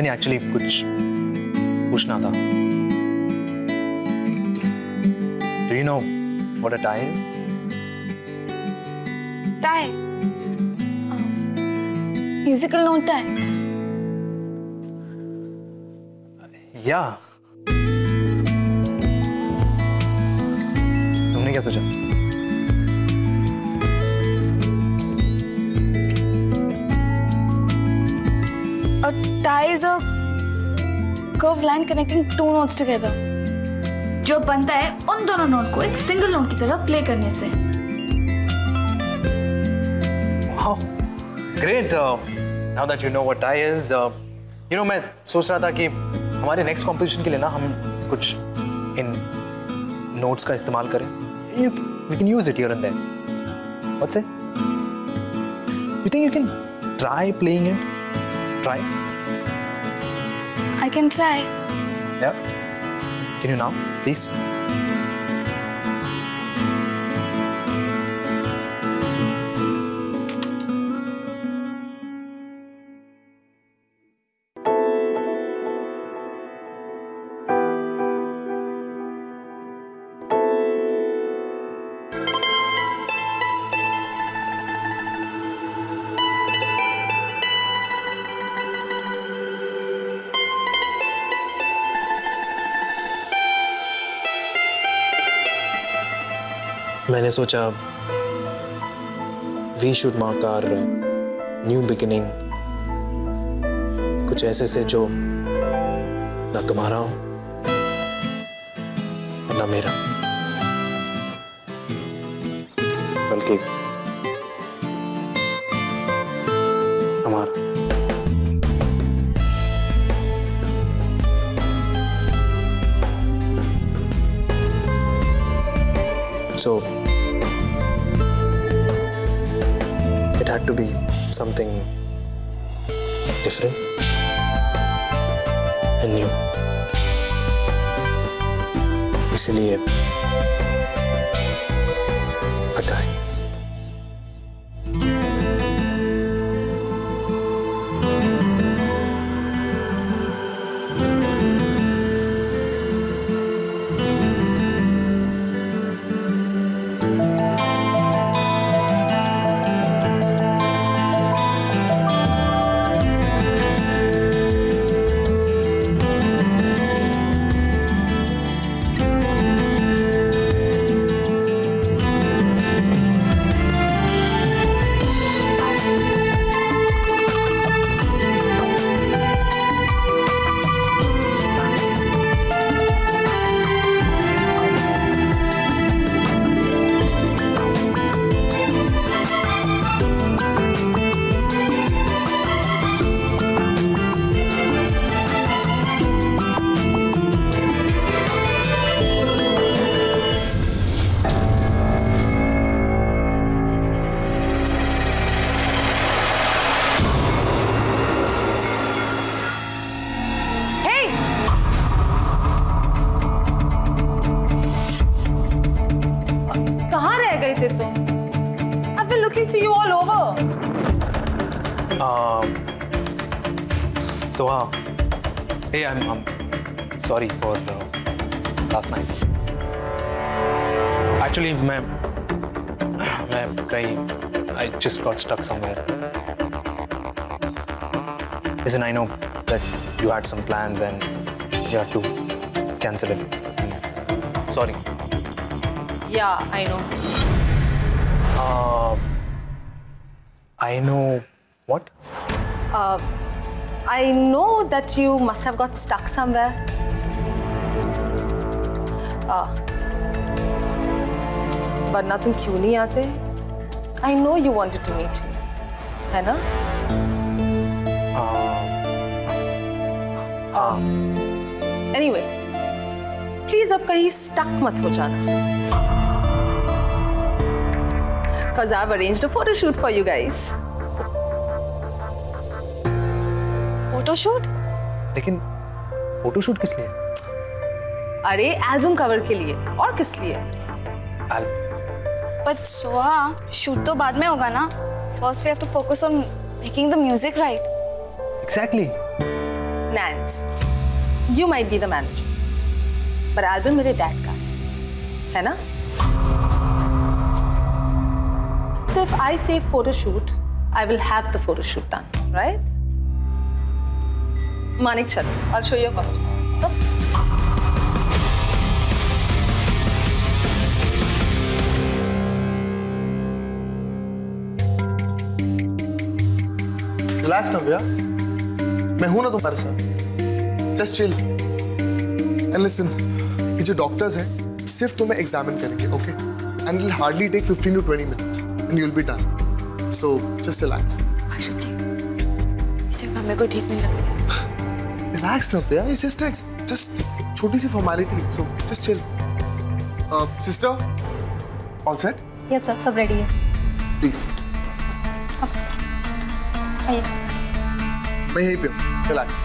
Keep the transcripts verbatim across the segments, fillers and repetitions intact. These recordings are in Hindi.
नहीं, एक्चुअली कुछ पूछना था। Do you know what a tie is? Tie? Um, musical note tie? Yeah. तुमने क्या सोचा? A tie is a curved line connecting two notes together. जो बनता है उन दोनों नोट को एक सिंगल नोट की तरह प्ले करने से। Wow, great. Uh, now that you know what tie is, uh, you know मैं सोच रहा था कि हमारे नेक्स्ट कॉम्पिटिशन के लिए ना हम कुछ इन नोट्स का इस्तेमाल करें। You, we can use it here and there. What's it? You think you can try playing it? Try. I can try. Yeah. Can you now, please? मैंने सोचा we should mark our new beginning कुछ ऐसे से जो ना तुम्हारा हो ना मेरा, बल्कि हमारा। So it had to be something different and new. इसलिए हटाए। I've been looking for you all over. Um. So, uh, hey, I'm, I'm sorry for uh, last night. Actually, मैं मैं कहीं I just got stuck somewhere. Listen, I know that you had some plans and you had to cancel it. Sorry. Yeah, I know. Uh, I know what? Uh, I know that you must have got stuck somewhere. Uh, वरना तुम क्यों नहीं आते? I know you wanted to meet me, है ना? Uh, anyway, please अब कहीं stuck मत हो जाना. Because I've arranged a photo shoot for you guys. Photo shoot? लेकिन फोटो शूट किस लिए? अरे एल्बम कवर के लिए, और किस लिए? But Soha, shoot तो बाद में होगा ना? First we have to focus on making the music right. Exactly. Nance, you might be the manager, but album मेरे dad का है, है ना? So if I say photo shoot, I will have the photo shoot done, right? Manik, chalo, I'll show you your costume. Come. Relax Navya, मैं हूं ना तुम्हारे साथ. Just chill and listen. ये जो डॉक्टर्स हैं सिर्फ तुम्हें एग्जामिन करेंगे, okay? And it will hardly take fifteen to twenty minutes and you will be done. So just relax. आशुत जी, इस जगह मेरे को ठीक नहीं लग रही है. Relax Navya, it's just just छोटी सी formality. So just chill. Sister, all set? Yes sir, सब रेडी है. प्लीज. आइए. मैं यहीं पे हूँ. Relax.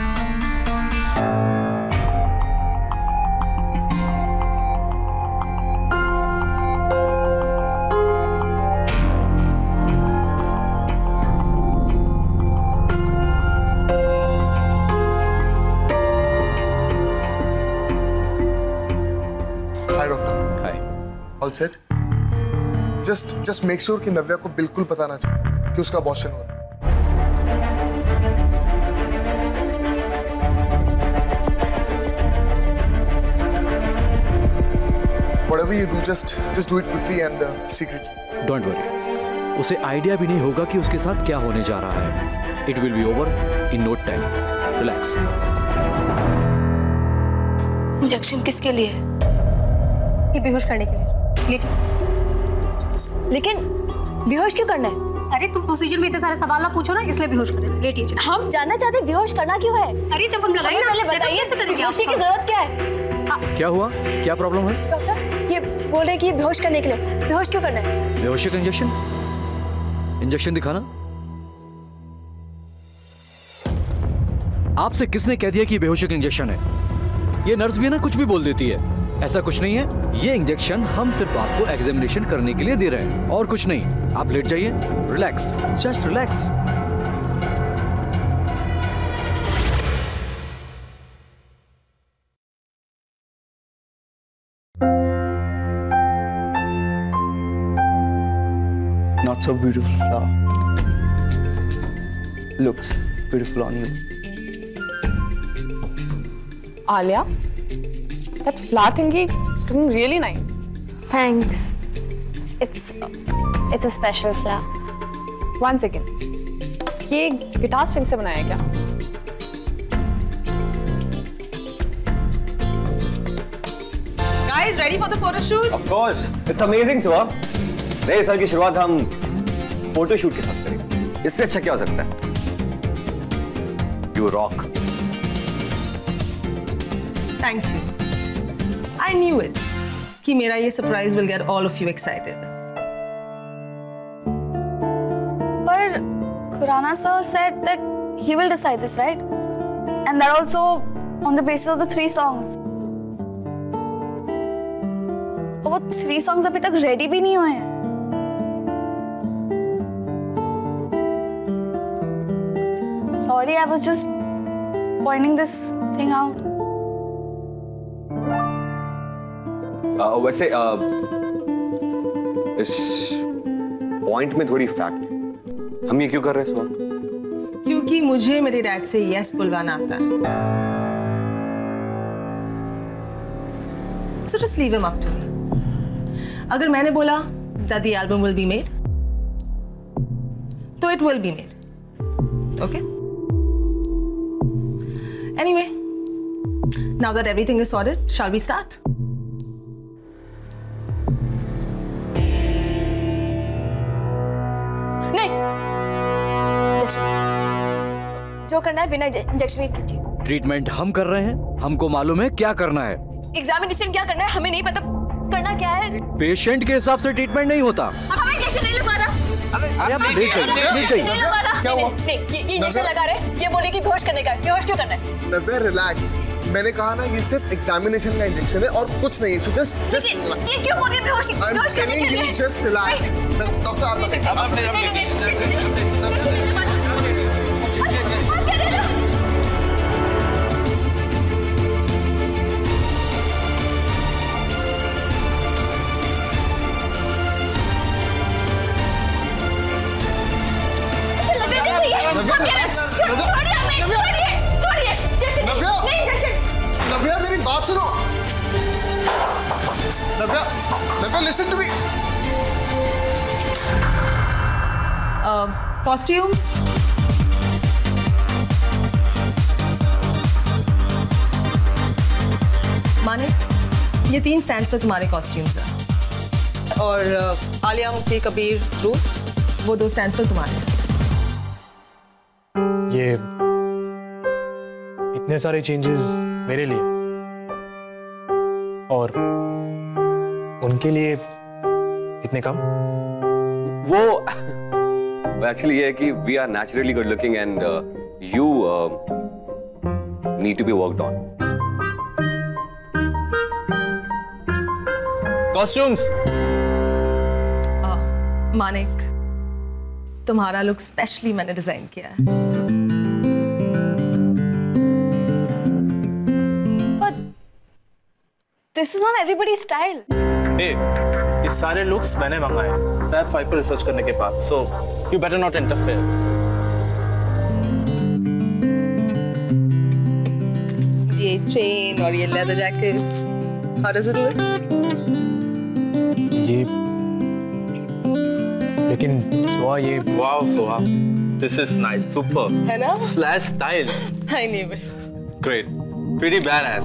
Hi doctor. Hi. All set? Just just make sure कि नव्या को बिल्कुल पता ना चले कि उसका अबॉर्शन हो रहा है. Whatever you do, just just do it quickly and uh, secretly. Don't worry, उसे आइडिया भी नहीं होगा कि उसके साथ क्या होने जा रहा है. It will be over in no time. Relax. Injection किसके लिए? ये बेहोश करने के लिए. लेटिए. लेकिन बेहोश क्यों करना है? अरे तुम प्रोसीजर में इतने सारे सवाल ना पूछो ना, इसलिए बेहोश कर रहे हैं. लेटिए. हम जानना चाहते हैं बेहोश करना क्यों है? अरे जब हम लगाएंगे पहले बताइए, कैसे करेंगे? बेहोशी की जरूरत क्या है? क्या हुआ? क्या प्रॉब्लम है? डॉक्टर, ये बोल रहे हैं कि ये बेहोश करने के लिए. बेहोश क्यों करना है? बेहोशी का इंजेक्शन. इंजेक्शन दिखाना. आपसे किसने कह दिया कि बेहोशी का इंजेक्शन है? ये नर्स भी है ना, कुछ भी बोल देती है. ऐसा कुछ नहीं है. ये इंजेक्शन हम सिर्फ आपको एग्जामिनेशन करने के लिए दे रहे हैं और कुछ नहीं. आप लेट जाइए. Relax. Just relax. Not so beautiful flower. Looks beautiful on you. Alia, that flower thingy is looking really nice. Thanks. It's it's a special flower. One second. ये गिटार स्ट्रिंग से बनाया है क्या? Guys, ready for the photo shoot? Of course, it's amazing, Suha. नए साल की शुरुआत हम फोटो शूट के साथ करेंगे. इससे अच्छा क्या हो सकता है? You rock. Thank you. I knew it. कि मेरा ये surprise will get all of you excited. पर Khurana sir said that he will decide this, right? And that also on the basis of the three songs. और वो three songs अभी तक ready भी नहीं हुए हैं. Sorry, I was just pointing this thing out. uh, वैसे uh, इस पॉइंट में थोड़ी फैक्ट. हम ये क्यों कर रहे हैं सुहा? क्योंकि मुझे मेरे डैड से यस बुलवाना आता है. So just leave him up to me. अगर मैंने बोला that the album will be made, तो it will be made. Okay? Anyway, now that everything is sorted, shall we start? नहीं. इंजेक्शन. जो करना है बिना इंजेक्शन के कीजिए. ट्रीटमेंट हम कर रहे हैं. हमको मालूम है क्या करना है. एग्जामिनेशन क्या करना है हमें नहीं पता. करना क्या है? पेशेंट के हिसाब से ट्रीटमेंट नहीं होता. हमें इंजेक्शन नहीं लगा रहा. अरे आप लेट जाइए. लेट जाइए. नहीं लगा रहा. क्या हुआ? नहीं, नहीं, ये ये इंजेक्शन लगा रहे हैं. ये बोले कि बेहोश करने का. बेहोश क्यों करना है? नव्या, रिलैक्स. मैंने कहा ना ये सिर्फ एग्जामिनेशन का इंजेक्शन है और कुछ नहीं. सो जस्ट जस्ट ये क्यों बोल रहे हैं बेहोश? आई एम बेहोश करने के टेलिंग लिए. You just relax. डॉक्टर आप लगाइए. नहीं, नहीं, नहीं, इंजेक्शन नहीं, इंजेक्शन नहीं लगाना. आप क्या कर रहे हो? बात सुनो। Navya, Navya listen to me. Costumes. माने ये तीन स्टैंड्स पे तुम्हारे कॉस्ट्यूम्स हैं और uh, आलिया, मुफ्ती, कबीर, ध्रुव, वो दो स्टैंड्स पे तुम्हारे। ये इतने सारे चेंजेस मेरे लिए और उनके लिए इतने कम? वो एक्चुअली ये है कि we are naturally good looking and you need to be worked on. Costumes. Manik, तुम्हारा लुक स्पेशली मैंने डिजाइन किया है। But this is not everybody's style. Hey, ये सारे लुक्स मैंने मंगाए फैब फाइव पर रिसर्च करने के बाद, so you better not interfere. ये चेन और ये leather jacket, how does it look? ये लेकिन सोहा, ये wow Soha, this is nice, super. है ना? Slash style. I knew it. Great, pretty badass.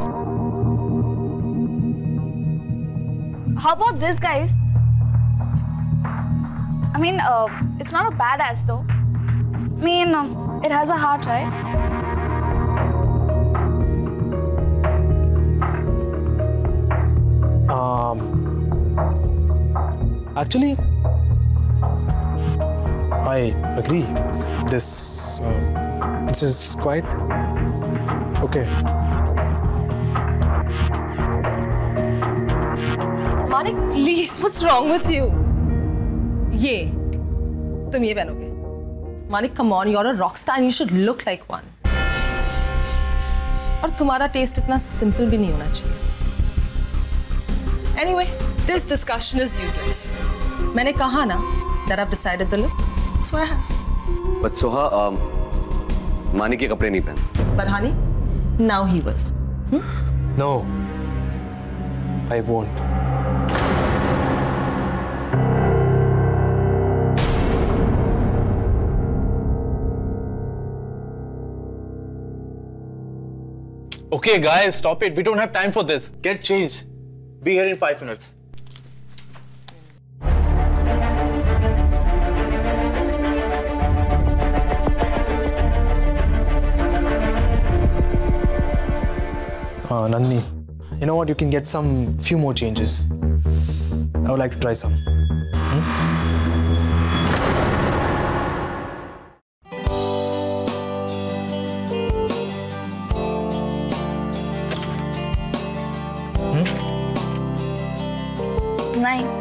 How about this, guys? I mean, uh, it's not a badass though. I mean, um, it has a heart, right? Um, actually, I agree. This uh, this is quite okay. Manik, please, what's wrong with you? ये तुम ये पहनोगे? Manik, come on, you're a rock star and you should look like one. और तुम्हारा टेस्ट इतना सिंपल भी नहीं होना चाहिए। Anyway, this discussion is useless. मैंने कहा ना that I've decided the look, so I have. But Soha, um, Manik के कपड़े नहीं पहन। But honey, now he will. Hmm? No, I won't. Okay, guys, stop it. We don't have time for this. Get changed. Be here in five minutes. Uh, Nandini, you know what? You can get some few more changes. I would like to try some. Hmm? Nice.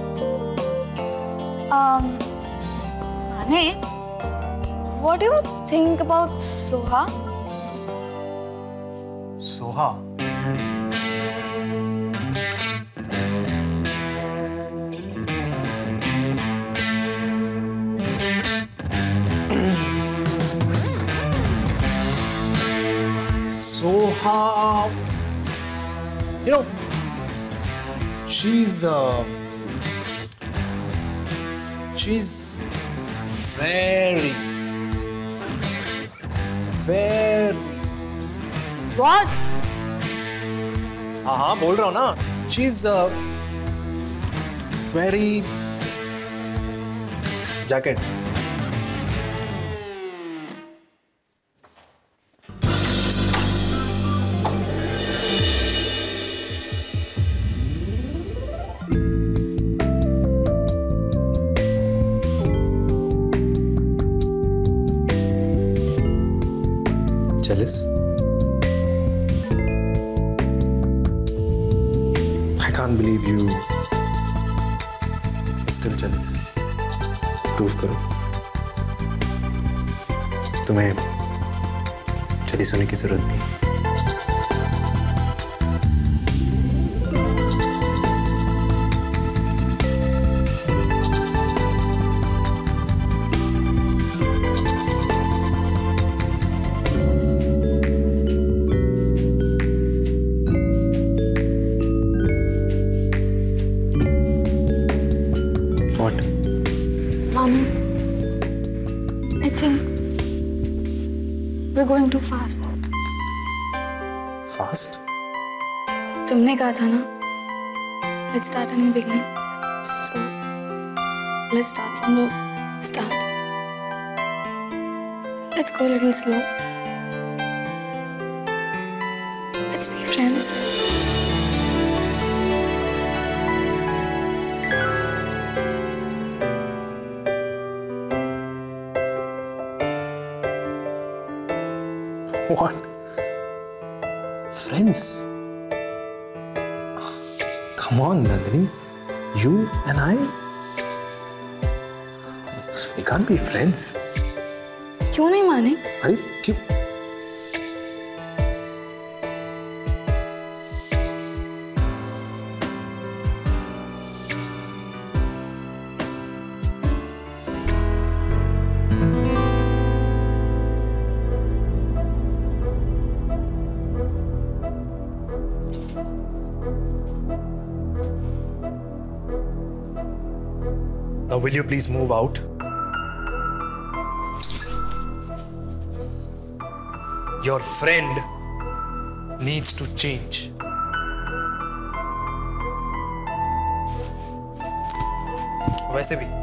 Um, Mane, what do you think about Soha? Soha. Soha. You know, she's uh, she's very, very. What? हाँ हाँ बोल रहा हूँ ना. She's uh, very jacket. Jealous? I can't believe you are still jealous. Prove करो. तुम्हें jealous होने की जरूरत नहीं. we're going too fast. Fast? तुमने कहा था ना, let's start a new beginning. So, let's start from the start. Let's go a little slow. Let's be friends. What? Friends? Come on, Nandini. You and I? We can't be friends. क्यों नहीं माने? अरे क्यों? Now, will you please move out? Your friend needs to change. वैसे भी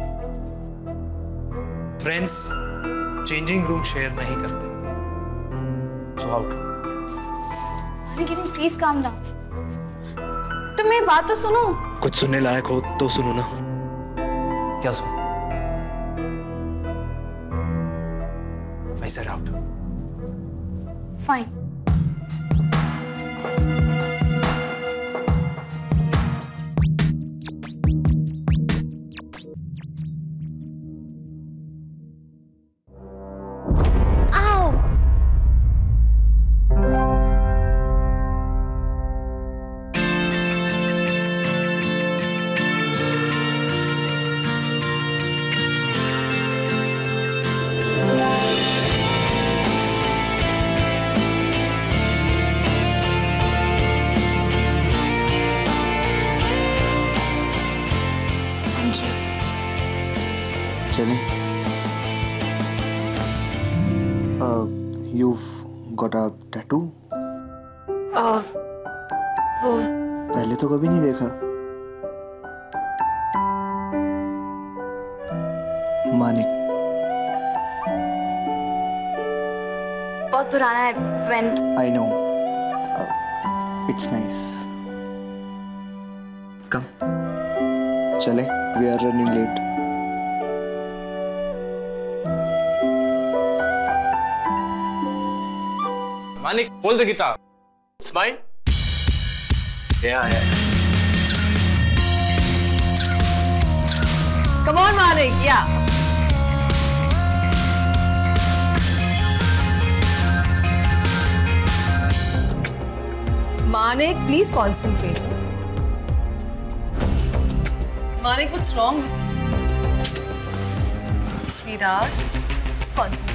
friends changing room share नहीं करते. So out. लेकिन please calm down. तुम मेरी बात तो सुनो. कुछ सुनने लायक हो तो सुनो ना. क्या सुनो? I said out. Fine. चलें? Uh, you've got a tattoo? Uh, वो पहले तो कभी नहीं देखा. मानिक. बहुत पुराना है. When I know. Uh, it's nice. Come. चले? We are running late. Manik, hold the guitar. It's mine? Yeah, yeah. Come on, Manik. Yeah. Manik, please concentrate. Manik, what's wrong with you? Sweetheart, just concentrate.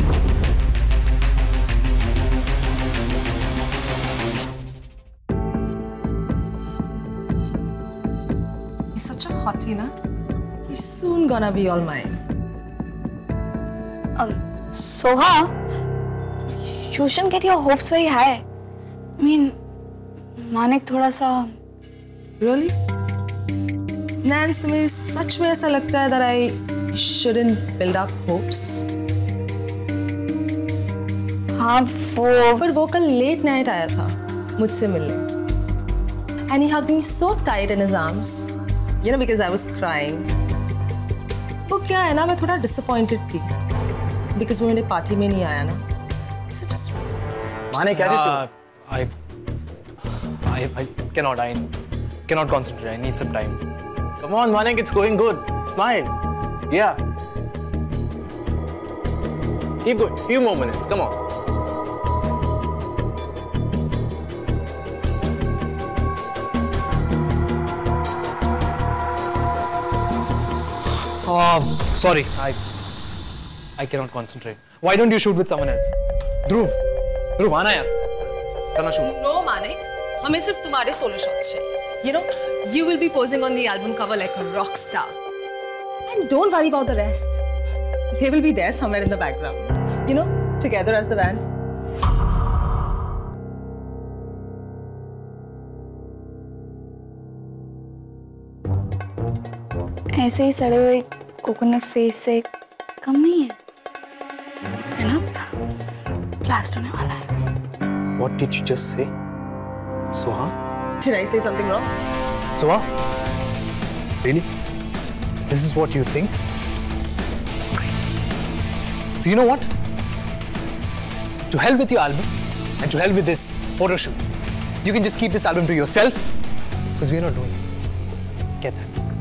He's such a hottie, na? He's soon gonna be all mine. um, Soha, you shouldn't get your hopes very high. I mean, Manik थोड़ा सा. Really? Nance, तुम्हें सच में ऐसा लगता है that I shouldn't build up hopes? हाँ वो. पर वो कल late night आया था मुझसे मिलने. And he hugged me so tight in his arms. You know, because I was crying. वो क्या है ना, मैं थोड़ा disappointed थी. Because वो मेरे party में नहीं आया ना. Such a sweet. माने क्या uh, I, I, I cannot. I cannot concentrate. I need some time. Come on, Manik, it's going good. Smile. Yeah. Keep going. Few more minutes. Come on. Oh, sorry. I, I cannot concentrate. Why don't you shoot with someone else? Dhruv, Dhruv, आना यार. करना shoot. No, Manik. हमें सिर्फ तुम्हारे solo shots चाहिए. You know, you will be posing on the album cover like a rock star. And don't worry about the rest. They will be there somewhere in the background. You know, together as the band. ऐसे ही सड़े हुए कोकोनट फेस से कम नहीं है, है ना? ब्लास्ट होने वाला है। What did you just say, Soha? Did I say something wrong? Soha? Really? This is what you think? So you know what? To hell with your album and to hell with this photo shoot. You can just keep this album to yourself because we're not doing it. Get that?